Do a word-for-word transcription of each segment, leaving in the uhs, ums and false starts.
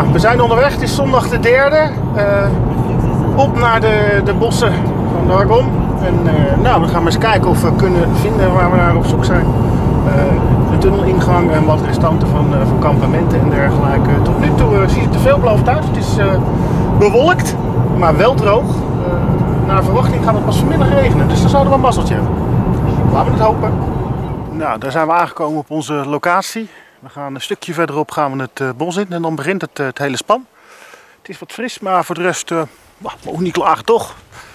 Nou, we zijn onderweg. Het is zondag de derde. Uh, op naar de, de bossen van de Argonne. En uh, nou, we gaan maar eens kijken of we kunnen vinden waar we naar op zoek zijn. Uh, een tunnelingang en wat restanten van, uh, van kampementen en dergelijke. Tot nu toe uh, ziet het er veelbelovend uit. Het is uh, bewolkt, maar wel droog. Uh, naar verwachting gaat het pas vanmiddag regenen. Dus dan zouden we een mazzeltje hebben. Laten we het hopen. Nou, daar zijn we aangekomen op onze locatie. We gaan een stukje verderop gaan we het uh, bos in en dan begint het, uh, het hele span. Het is wat fris, maar voor de rest uh, nou, mogen niet klagen toch.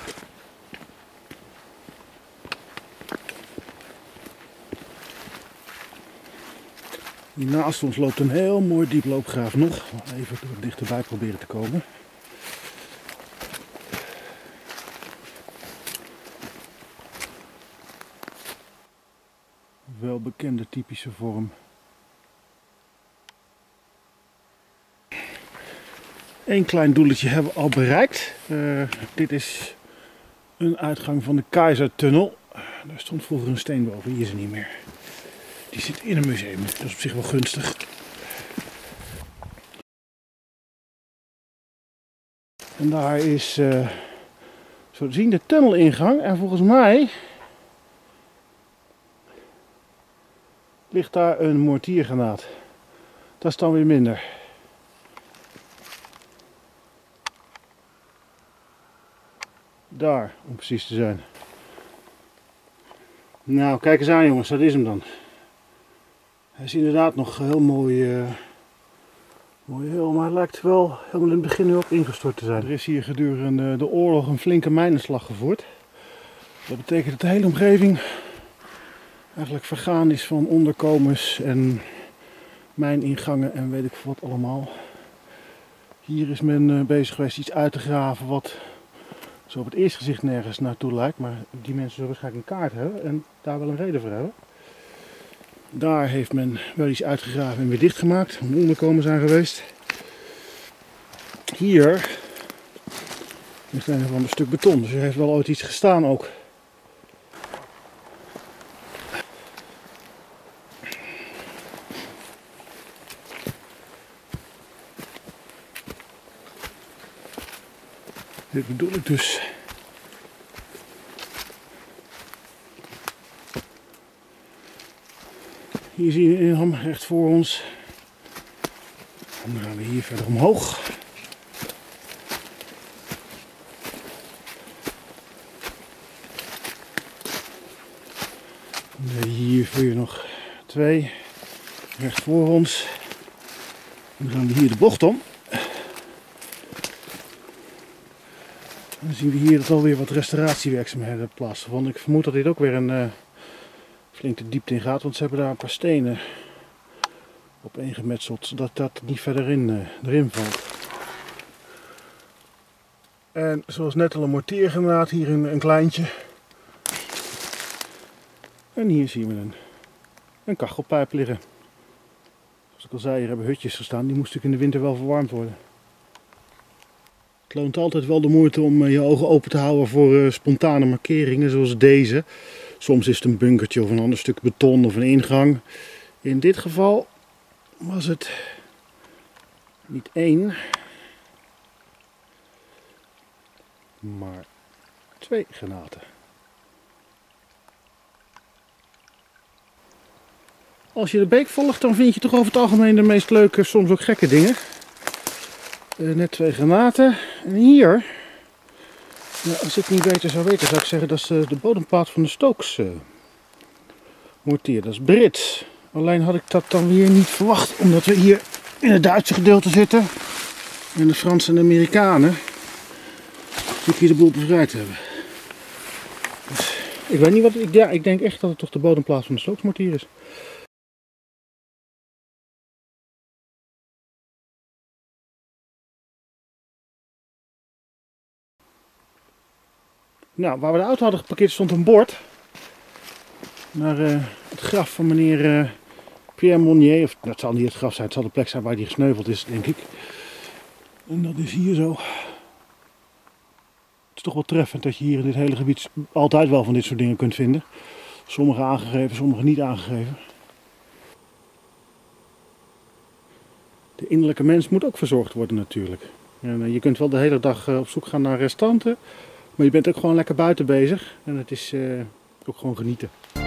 Hier naast ons loopt een heel mooi dieploopgraaf nog. Even dichterbij proberen te komen. Wel bekende typische vorm. Eén klein doeletje hebben we al bereikt. Uh, dit is een uitgang van de Keizertunnel. Daar stond vroeger een steen boven, hier is er niet meer. Die zit in een museum, dat is op zich wel gunstig. En daar is uh, zo te zien de tunnelingang en volgens mij ligt daar een mortiergranaat. Dat is dan weer minder. Daar, om precies te zijn. Nou, kijk eens aan jongens, dat is hem dan. Hij is inderdaad nog heel mooi, uh, mooi heel, maar hij lijkt wel helemaal in het begin nu ook ingestort te zijn. Er is hier gedurende de oorlog een flinke mijnenslag gevoerd. Dat betekent dat de hele omgeving eigenlijk vergaan is van onderkomens en mijningangen en weet ik wat allemaal. Hier is men uh, bezig geweest iets uit te graven wat zo op het eerste gezicht nergens naartoe lijkt, maar die mensen zullen waarschijnlijk een kaart hebben en daar wel een reden voor hebben. Daar heeft men wel iets uitgegraven en weer dichtgemaakt, om onderkomen zijn geweest. Hier ligt een of ander stuk beton, dus er heeft wel ooit iets gestaan ook. Dit bedoel ik dus. Hier zie je een ham recht voor ons. En dan gaan we hier verder omhoog. En hier weer nog twee recht voor ons. En dan gaan we hier de bocht om. Dan zien we hier dat alweer wat restauratiewerkzaamheden plaatsvonden. Ik vermoed dat dit ook weer een uh, flinke diepte in gaat, want ze hebben daar een paar stenen op gemetseld, zodat dat niet verder in, uh, erin valt. En zoals net al een mortiergranaat, hier een, een kleintje. En hier zien we een, een kachelpijp liggen. Zoals ik al zei, hier hebben hutjes gestaan, die moesten in de winter wel verwarmd worden. Het loont altijd wel de moeite om je ogen open te houden voor uh, spontane markeringen zoals deze. Soms is het een bunkertje of een ander stuk beton of een ingang. In dit geval was het niet één, maar twee granaten. Als je de beek volgt, dan vind je toch over het algemeen de meest leuke, soms ook gekke dingen. Uh, net twee granaten. En hier, nou, als ik het niet beter zou weten, zou ik zeggen dat is uh, de bodemplaat van de Stokes uh, mortier. Dat is Brits. Alleen had ik dat dan weer niet verwacht, omdat we hier in het Duitse gedeelte zitten. En de Fransen en de Amerikanen natuurlijk hier de boel bevrijd hebben. Dus, ik weet niet wat, ik, ja, ik denk echt dat het toch de bodemplaat van de Stokes mortier is. Nou, waar we de auto hadden geparkeerd stond een bord naar uh, het graf van meneer uh, Pierre Monnier. Of dat zal niet het graf zijn, het zal de plek zijn waar hij gesneuveld is, denk ik. En dat is hier zo. Het is toch wel treffend dat je hier in dit hele gebied altijd wel van dit soort dingen kunt vinden. Sommige aangegeven, sommige niet aangegeven. de innerlijke mens moet ook verzorgd worden natuurlijk. En, uh, je kunt wel de hele dag uh, op zoek gaan naar restanten, maar je bent ook gewoon lekker buiten bezig en het is uh, ook gewoon genieten.